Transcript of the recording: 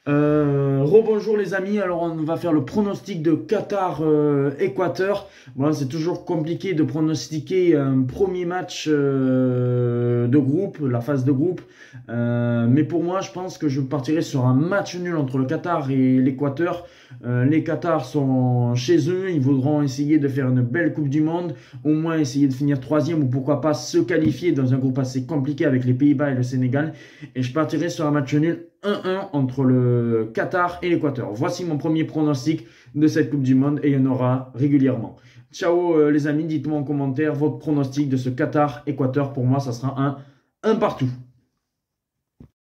Rebonjour les amis, alors on va faire le pronostic de Qatar-Équateur. Bon, c'est toujours compliqué de pronostiquer un premier match de groupe, la phase de groupe. Mais pour moi, je pense que je partirai sur un match nul entre le Qatar et l'Équateur. Les Qatars sont chez eux, ils voudront essayer de faire une belle Coupe du Monde, au moins essayer de finir troisième ou pourquoi pas se qualifier dans un groupe assez compliqué avec les Pays-Bas et le Sénégal. Et je partirai sur un match nul 1-1 entre le Qatar et l'Équateur. Voici mon premier pronostic de cette Coupe du Monde et il y en aura régulièrement. Ciao les amis, dites-moi en commentaire votre pronostic de ce Qatar-Équateur. Pour moi, ça sera un partout.